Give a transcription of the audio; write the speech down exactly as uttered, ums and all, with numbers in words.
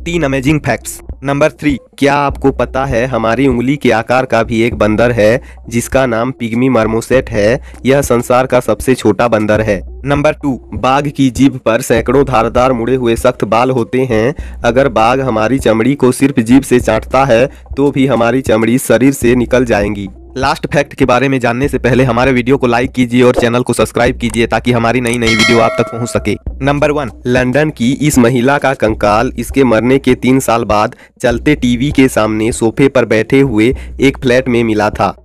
तीन amazing facts. Number three, क्या आपको पता है हमारी उंगली के आकार का भी एक बंदर है जिसका नाम पिग्मी मार्मोसेट है। यह संसार का सबसे छोटा बंदर है। नंबर टू, बाघ की जीभ पर सैकड़ों धारदार मुड़े हुए सख्त बाल होते हैं। अगर बाघ हमारी चमड़ी को सिर्फ जीभ से चाटता है तो भी हमारी चमड़ी शरीर से निकल जाएंगी। लास्ट फैक्ट के बारे में जानने से पहले हमारे वीडियो को लाइक कीजिए और चैनल को सब्सक्राइब कीजिए ताकि हमारी नई नई वीडियो आप तक पहुंच सके। नंबर वन, लंदन की इस महिला का कंकाल इसके मरने के तीन साल बाद चलते टीवी के सामने सोफे पर बैठे हुए एक फ्लैट में मिला था।